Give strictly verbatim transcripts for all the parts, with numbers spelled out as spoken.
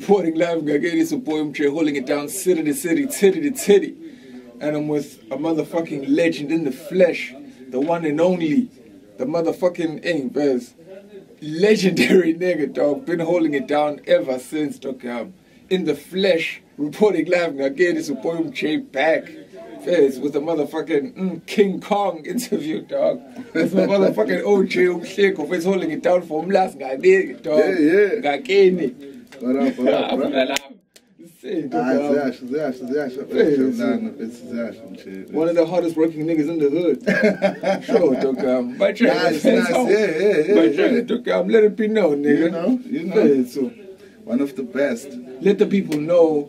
reporting live. Ngakini, it's a boy Mhligo holding it down, city to city, titty to titty. And I'm with a motherfucking legend in the flesh, the one and only, the motherfucking ain't best. Legendary nigga, dog. Been holding it down ever since, dog. Um, in the flesh, reporting live. Again, it's a boy Mhligo back. Fez, with the motherfucking mm, King Kong interview, dog. That's my motherfucking O J Mhligo. Fez holding it down for him last guy, dog. Yeah, yeah. Ngakini. What up, what up, what up? One of the hardest working niggas in the hood. Sure, took um, but yeah, nice, nice. yeah, yeah, yeah. But yeah, took um, let it be known, nigga. You know, you know. Yeah, so one of the best. Let the people know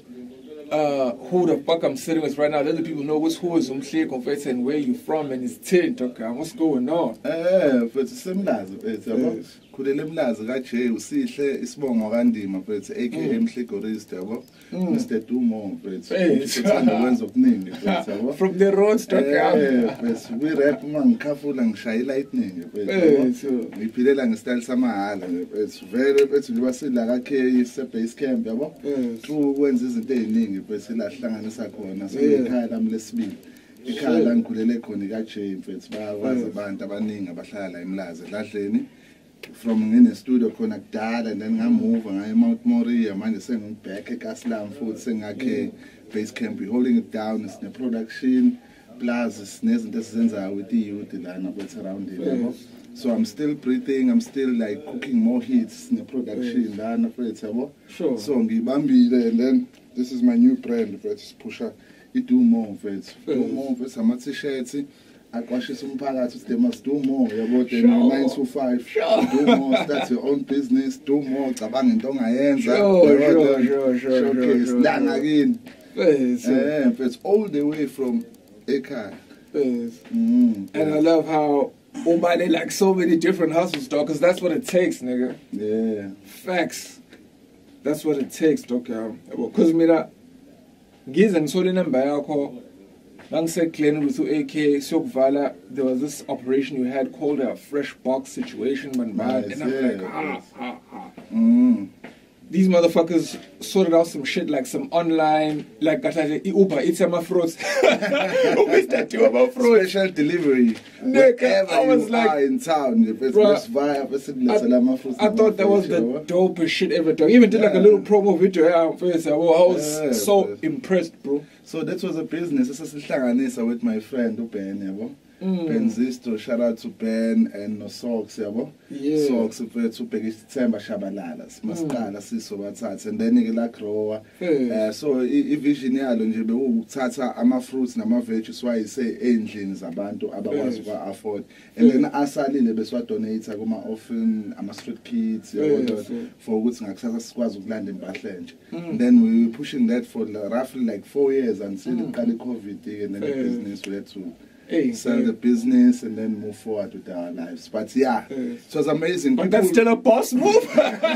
uh, who the fuck I'm sitting with right now. Let the people know what's who is Mhligo confess and where you from and his tin, took um, what's going on. Eh, but similar, it's about. Khulele mlazi kaJay usihle isibongo kandima mfethu aka Mhligo Rist yabo Mister Dumo mfethu uthanda ukwenza okuningi mfethu yabo from the roads to yeah mfethu we rap mangikhafula ngishaya lightning mfethu ngiphilela ngesityle samahala mfethu vele mfethu ngiba sila kaKay se base camp yabo true ukwenza izinto eziningi mfethu la hlanganisa khona so ekhaya lami lesibili ekhaya la ngikhulele khona kaJay mfethu bayawazi abantu abaningi abahlala la eMlazi edladleni. From in the studio khona kudala and then ngamove ngaye eMount Moriah manje sengibhack eKaslam futhi sengakhe base camp holding it down is the production plus nezinto esizenzayo with the youth lana but around here so I'm still breathing, I'm still like cooking more hits in the production lana mfethu yabo sure so ngibambile and then this is my new brand mfethu Pusha it do more mfethu do more mfethu ama t-shirts akwashisa umphakathi they must do more yabo then nine to five do more start your own business do more cabanga into ongayenza sure sure sure showcase la Ngakini yes eh it's all the way from ekhaya yes and I love how Omale like so many different hustles, dog, because that's what it takes, nigga. Yeah, facts, that's what it takes, dog. Because mira ngize ngisole number yakho Langse Glen with A K Sokvala, there was this operation you had called a fresh box situation, man. Nice, and I'm yeah, like, ah, ah, ah. Mm. These motherfuckers sorted out some shit like some online, like Uber, it's a fruits. Special delivery. Wherever I was you like, are in town, if it's bro, via, I, I thought that was the dopest shit ever done. Even did like a little promo video. I was yeah, so bro. impressed, bro. So that was a business. This is a with my friend Ben. Mm. Ben Zisto, shout out to Ben and no Socks, yabo. Yeah. Socks to December Shabalalas, Mascala, Siso, Batats, and then Nigla Croa. So, if vision yalo, Tata, ama fruits, nama veg, is why I say engines, abantu, otherwise, afford. And then Asali, the best donates, I go my often, I'm a street kids, for goods and access squads of land in Bathlange. Then we were pushing that for roughly like four years until the COVID, and then the business we had to. Hey, sell hey. the business and then move forward with our lives. But yeah, hey. it was amazing. But people, that's still a boss move.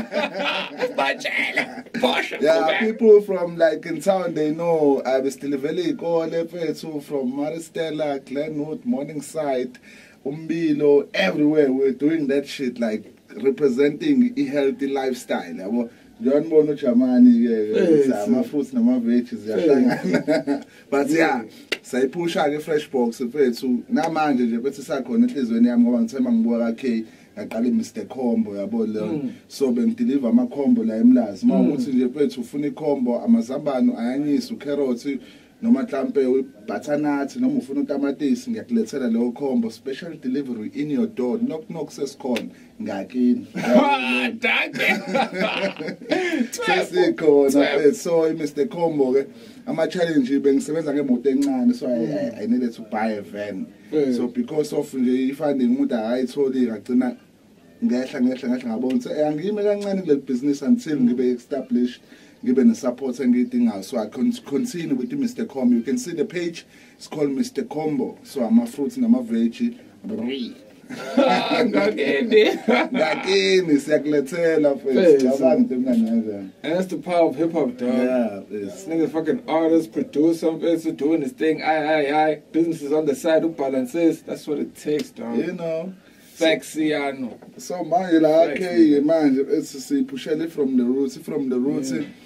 Yeah, people from like in town, they know I was still very good. From Maristella, Glenwood, Morningside, Umbilo, everywhere. We're doing that shit, like representing a healthy lifestyle. John Bono Chamani, my fruits and my veggies. But yeah, so I push out a fresh box of it. So now, man, but it's a connect is when I'm going to tell my okay, I call it Mister Combo about so ben deliver my combo like last. My what's in the bed to funny combo, I'm a Zabano, I need to carrots. No matter butternut, no mufuno tamatis, and get let's say a low combo, special delivery in your door, knock knock says corn, Ngakini. Ah, thank you. So, Mister Combo, I'm a challenge, being seven and a so I, I needed to buy a van. So, because of the finding what I told you, I did not get and give me a business until we be established. Given the support and getting out, so I can continue with Mister Combo. You can see the page. It's called Mister Combo. So I'm a fruit and I'm a veggie. Ngakini, Ngakini, Sekletela, and that's the power of hip hop, dog. Yeah, this nigga fucking artist, producer, person doing his thing. I, I, I. Businesses on the side who balances. That's what it takes, dog. You know. Sexy, I know. So man, like okay, man, it's to see push it from the roots, from the roots. Yeah.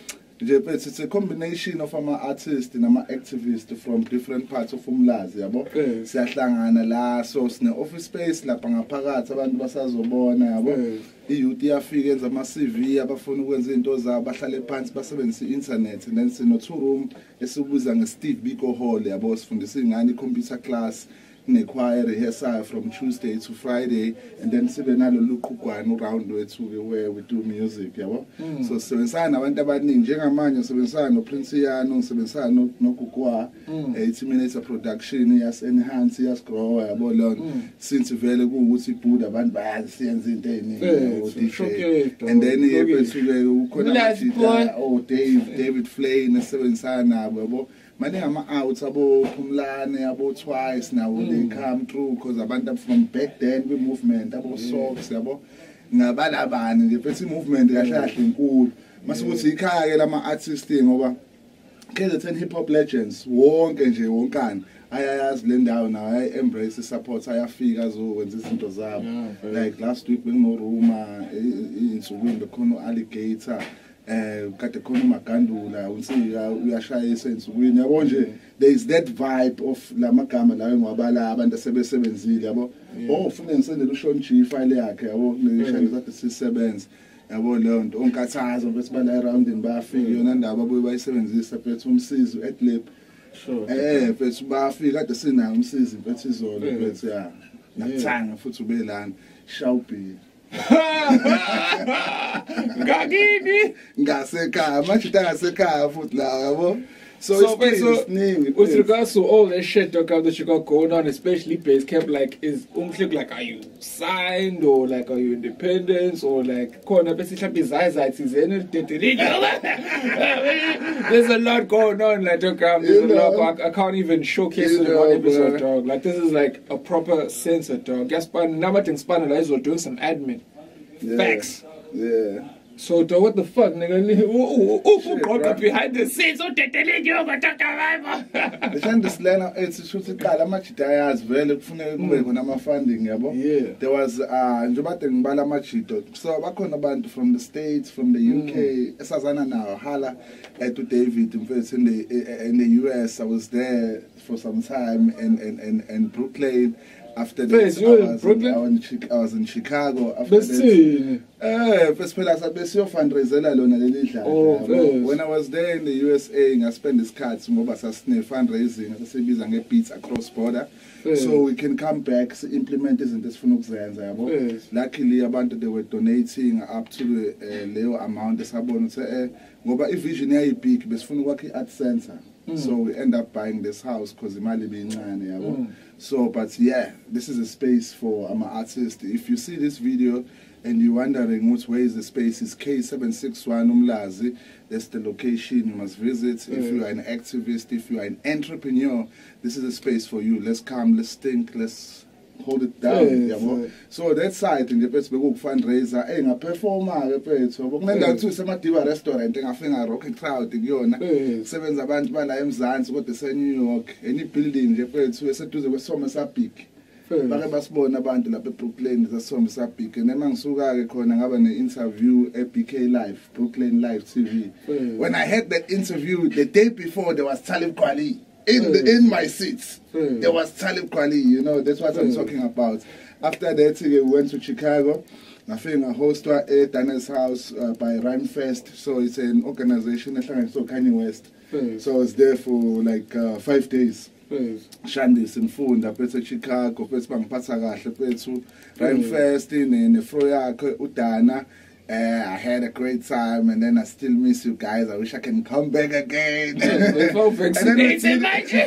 It's a combination of ama artists and ama activists from different parts of Umlazi, yabo. Siyahlangana la so sine office space lapha ngaphakathi abantu basazobona, yabo. I-youth iyafika enza ama-C V abafuna ukwenza into zabo bahlale phansi basebenzise i-internet, and then sino two room esibuza nge-Steve Biko Hall, yabo, sifundisa ingane i-computer class ne-choir rehearsal from Tuesday to Friday, and then sibe nalo luqhugwana around wethu where we do music, yabo. Mm. So sibenzisana nabantu abaningi njengamanje sibenzisana noPrince Yano, sibenzisana noGugwa, eighty minutes of production yas enhance yas grow, yabo lo. Since vele kuukuthi ibhuda abantu bayazi siyenza into eningi D J, and then yebethu ukhona amathita oh Dave David Flay nesebenzisana nabo, yabo. Many ama out abo Phumlane abo Twice now mm. they come through because abantu from back then we movement abo socks yabo ngabalabani nje bese movement kahle kahle inkulu masukuthi ikhaya ke lama artists ngoba K Z N hip hop legends wonke nje wonkana ayayazi le ndawo nawo ay embrace support ayafika azokwenza izinto zabo like last week bengino Ruma insukwini bekhona alligator eh kade khona uMagandula unsika uyashayisa ensukwini yabo nje there is that vibe of lamagama lawo ngwabala abantu asebesebenzile yabo oh ufuna ngisendele uShon G file yakhe yabo ngisho kade sisebenza yabo leyo nto onkathazo bese bala around in bayafika yona ndaba abuye bayisebenzisa phethe umsizi etlip sure eh phethe bayafika kade sinayo umsizi phethe izolo phethe ya nakuthanga futhi ubelana shawubi Ngakini ngasekhaya manje ngasekhaya futhi la yabo. So, so, it's so with it's regards to all that shit that you got going on, especially base camp, like is Mhligo, like are you signed or like are you independent or like corner basically there's a lot going on, like dog, there's a lot, I, I can't even showcase it in one episode, dog. Like this is like a proper sensor, dog. Guess but Namatin Spanner is doing some admin. Yeah. Facts. Yeah. So to what the fuck, nigga? Ooh, ooh, ooh, behind the scenes, oh, telling you about the thing this learner it's should call much tires vele kufuneka kube khona ama funding yabo. There was uh njobathe ngibala machito. So bakhona abantu from the States, from the U K, esazana nawo hala to David in the in the U S. I was there for some time in in in, in Brooklyn. After that, Face, I, was in, I, was in, I was in Chicago. After that, eh, first place I was fundraiser lona leli dlala. When I was there in the U S A, I spent this card ngoba sasine fundraising, sasibiza nge beats across border. So we can come back, implement izinto esifuna ukuzenza yabo. Luckily abantu they were donating up to the uh, leyo amount esabona ukuthi eh ngoba I vision yayi big besifuna ukwakha I art center. Mm. So we end up buying this house because imali bincane yabo. Mm. So but yeah, this is a space for I'm an artist. If you see this video and you're wondering which way is the space, is K seven six one Umlazi. That's the location you must visit. Mm. If you are an activist, if you are an entrepreneur, this is a space for you. Let's come, let's think, let's hold it down. Yes, yabo. So that side in the best we go fundraiser, eh nga performer ke phetho. Kunendawo kuthi semadiva restaurant engafika rock crowd kuyona. Sebenza abantu bala eMzansi kodwa ese New York. Any building nje phetho eseduze kwesome sa big. Bake basibona abantu lapha eBrooklyn zasome sa big. Nema ngisuka ke khona ngaba ne interview e B K Live, Brooklyn Live T V. When I had that interview the day before there was Talib Kweli. In the, in my seats, mm. there was Talib Kweli, you know, that's what mm. I'm talking about. After that, we went to Chicago. I think I hosted at Daniel's house uh, by Rhymefest. So it's an organization that so Kanye West. Mm. So I was there for like uh, five days. Mm. Shandis in Funda, Petsa Chicago, Petsa Bangpatsagasha, Petsu, Rhymefest in Froya, Udana. Uh, I had a great time, and then I still miss you guys. I wish I can come back again. and then we did,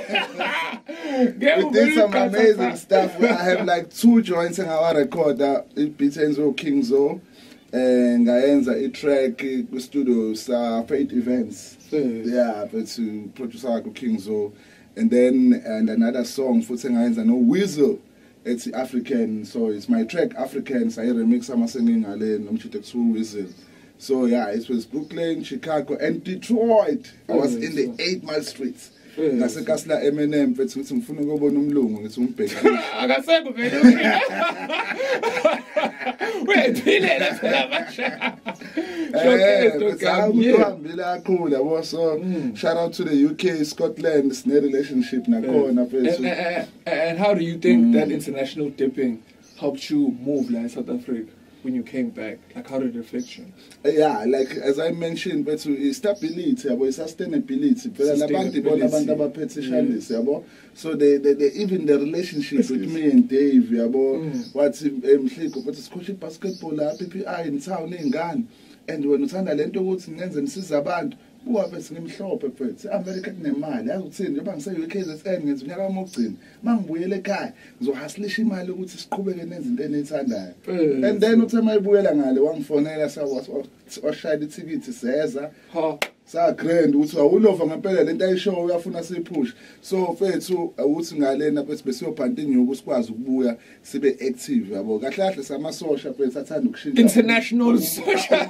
we did some amazing stuff. I have like two joints in our recorder. It beats Kingzo, and I end a track with studios, uh, paid events. Mm. Yeah, but to produce our Kingzo, and then and another song for Sengayenza no Weasel. It's African, so it's my track Africans. I remix some singing alone. So yeah, it was Brooklyn, Chicago, and Detroit. I was in the Eight Mile Streets. Ngase kasla Eminem mfethu ukuthi ngifuna ukubona umlungu ngithi umbheki. Akasekho vele. Wait, phile la phela basha. So shout out to the U K, Scotland, it's no relationship. And, and, and, and how do you think mm. that international dipping helped you move like South Africa when you came back? Like how did it affect you? Yeah, like as I mentioned, but stability, sustainability. Sustainability. So they, they, they even the relationship with me and Dave, mm. what's Mhligo, but it's coaching basketball, people are in town in Ghana. And when you turn a lento woods and then sees a band, who are best in shop, America nemali, I would say, the bank say you cases and it's never moxin. Man, we le guy, so has Lishimali, which is Kuban and then it's under. And then what's my buelang, one for Nella was or shy the T V to Caesar. Sa grand which I will love and pay and they show we have to push. So fair to a woodsing island up special panting was quasi buoy, be active about Gatlas, some social international social.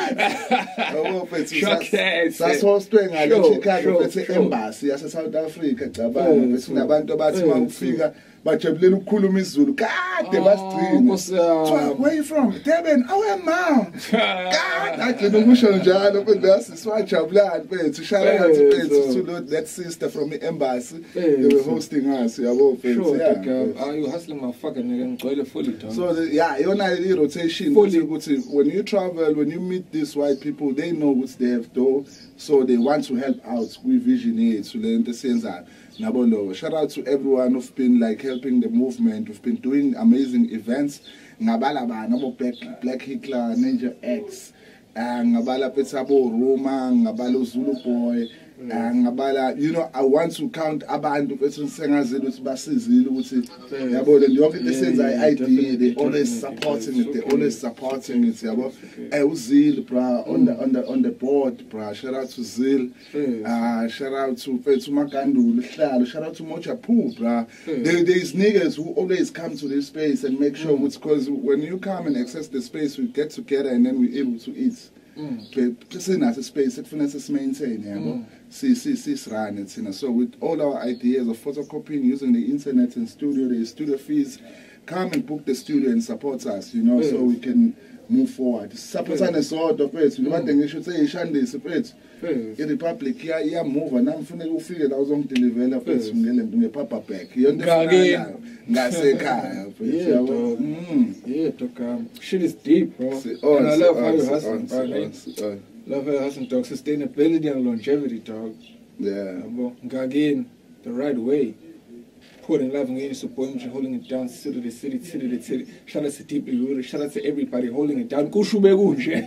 That's all string I Chicago embassy as a South Africa, Abantu about figure. But Jabulani Kulumi Zulu. God, they must dream. Where are you from? Devin, how am I? God, I can emotion John open this. It's why Jabulani to shout out to that sister from the embassy. They were hosting us. Yeah, are you hustling my fucking nigga? Fully. So yeah, you're not a rotation. When you travel, when you meet these white people, they know what they have done. So they want to help out. We visionary to learn the sense that. Nabolo. Shout out to everyone who've been like helping the movement. We've been doing amazing events. Ngabala ba nabo Black Black Hitler, Ninja X, ngabala Petsabo Roma, ngabala Zulu Boy, ngabala. You know, I want to count abantu bethu sengazile ukuthi basizile ukuthi yabo le yonke the sense I idea they always supporting it, they always supporting it yabo. Eh uZil bra on the on the on the board bra. Shout out to Zil. Uh shout out to Pethu Makandu Hlalo. Shout out to Mocha Poo bra. There there's niggas who always come to this space and make sure it's because when you come and access the space we get together and then we're able to eat. Just in as a space it finances maintain yabo. See, see, see, so with all our ideas of photocopying using the internet and studio, the studio fees, come and book the studio and support us, you know, yes. So we can move forward. Support us sort of it. You want to should say Shande support. The Republic, yeah, yeah, move and I'm finna go figure that I was on to develop it from the Papa Pack. You understand? Yeah, talk. Shit is deep, bro. And I love how you hustle, bro. Love how you hustle, dog. Sustainability and longevity, dog. Yeah. Ngakini, the right way. Putting love and support, holding it down, city to city, city to city. Shout out to deeply rooted. Shout out to everybody holding it down. Go shube gunje.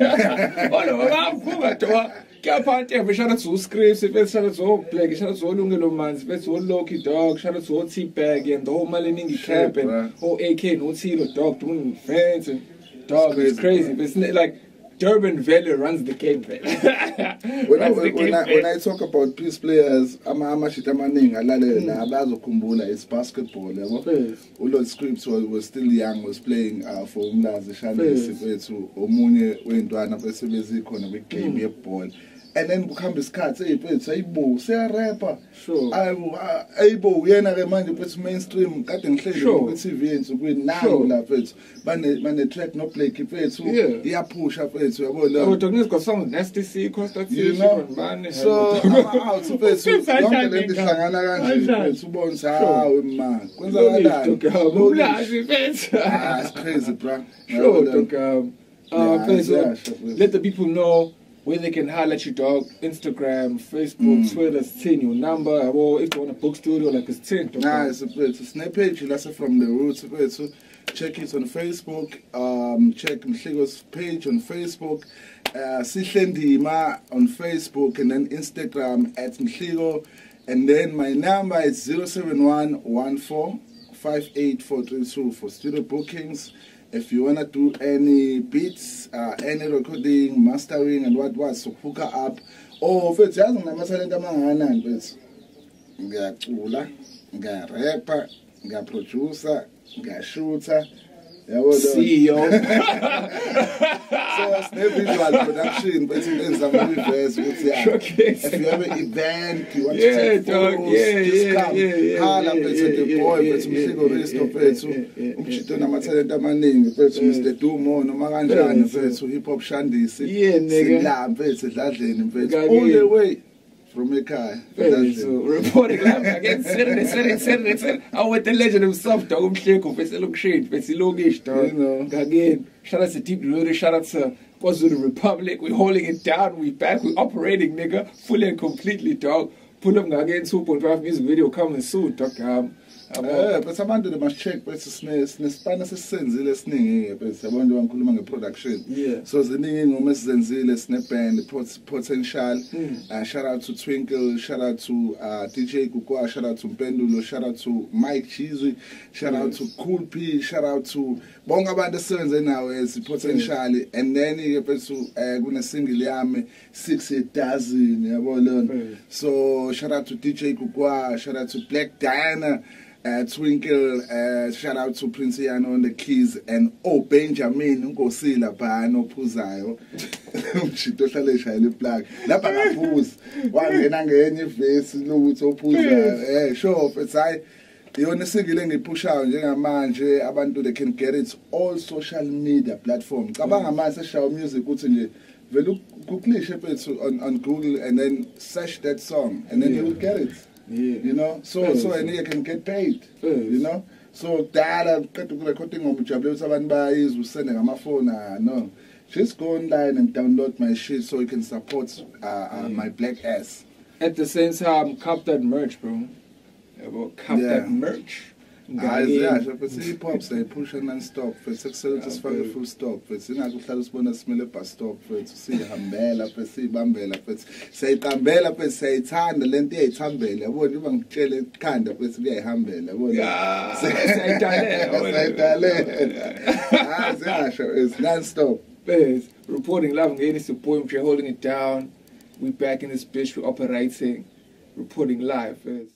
Shout out to Scripts, shout out to Black, shout out to Lungelo Mans, shout out to Loki Dog, shout out to T-Bag and the whole Maliningi camp and whole A K, no Tilo Dog, doing fans and dog. It's crazy, but it's like Durban Valley runs the game, man. when, I, when, when, I, when I talk about peace players, I'm Kumbula, it's basketball. Ulot Scripts was, was still young, was playing uh, for Umlazi Shani to Omunye, when Duana Pesibezi economic game ball. And then become this cat, say, say, Bo, say a rapper. Sure. I will, Abo, we are not reminded it's mainstream, cutting clear, sure. T V and so we now love it. But the track not play, keep it, so yeah, push up it. So we're talking about some nasty sea, because that's you know. So I'm out to pay, so don't let the Shangana to bones, how man. That's crazy, bro. Sure, let the people know where they can holler at you, dog. Instagram, Facebook, mm. Twitter, ten your number, or if you want a book studio, like it's ten. Nah, it's a, it's a snippet, you listen from the roots of it. So check it on Facebook, um, check Mhligo's page on Facebook, uh, Sishendima on Facebook, and then Instagram at Mhligo. And then my number is zero seven one one four five eight four three two for studio bookings. If you want to do any beats, uh, any recording, mastering, and what was, so hook her up. Or if it's just on the Masalenda Mangana, but get Ula, get rapper, get producer, get shooter, C E O. So it's no visual production, but it's some reverse. If you have an event, you want yeah, to take dog. photos, Yeah, just yeah, come. yeah, yeah, Hala, yeah, but yeah, the yeah, boy, yeah, but yeah, Mhligo yeah, resto yeah, phethu. yeah, yeah, Umchitona amatalent amaningi phethu Mister Dumo noma kanjani phethu hip hop shandisi. Yeah, nigga. Sila phethu edladleni phethu. All the way from ekhaya. So reporting live again Saturday, Saturday, Saturday, Saturday. I with the legend himself, dog. Mhligo, bese lokushin, bese lokish, dog. You know. Again, shout out to Deep Rooted, shout out to KwaZulu Republic. We're holding it down. We back. We operating, nigga, fully and completely, dog. Pull up again. two point five music video coming soon, dog. Um, Eh, but abantu they must check bese sine sinesipana sesenzile esiningi bese abantu bangikhuluma ngeproduction. Yeah. So ziningi ingoma esizenzile sine band potential. Mm. Uh, shout out to Twinkle, shout out to uh, D J Kukwa, shout out to Mpendulo, shout out to Mike Chizwi, shout out to Cool P, shout out to bonke abantu esebenze nawe as potential. And then ke bese uh, kune single yami six a dozen yabo lona. So shout out to D J Kukwa, shout out to Black Diana. Uh, Twinkle, uh, shout out to Prince Yano on the keys, and oh Benjamin, Ngosila Bano Puzayo. Mchito hlale shayile plug. Lapha ngaphuza. Wangena ngenye face lokuthi ophuza. Eh sure, it's I yona single engipushayo njengamanje abantu they can get it all social media platform. Cabanga manje seshaw music uthi nje vele ukuklishe phethu on on Google and then search that song and then you will get it. Yeah. You know, so Yes. so and you can get paid. Yes. You know, so data qeda ukurecording ngomjabuleni abantu bayizwa usende ngamafoni ah no. Just go online and download my shit so you can support uh, uh, my black ass. At the same time, cop that merch, bro. Yeah, bro. Cop Yeah. that merch. Ah, yeah, but see hip hop say push and non-stop. It's excellent just for the full stop. It's in a good spona smell bus stop. It's see hambela, but see bambela, but say tambela, but say tan the lente a tambela. What you want to kind of it's very hambela. Yeah. Say Thailand. Ah, yeah, sure. It's non-stop. Biz, reporting live again. It's the boy. We're holding it down. We back in this bitch. We're operating. Reporting live. Biz.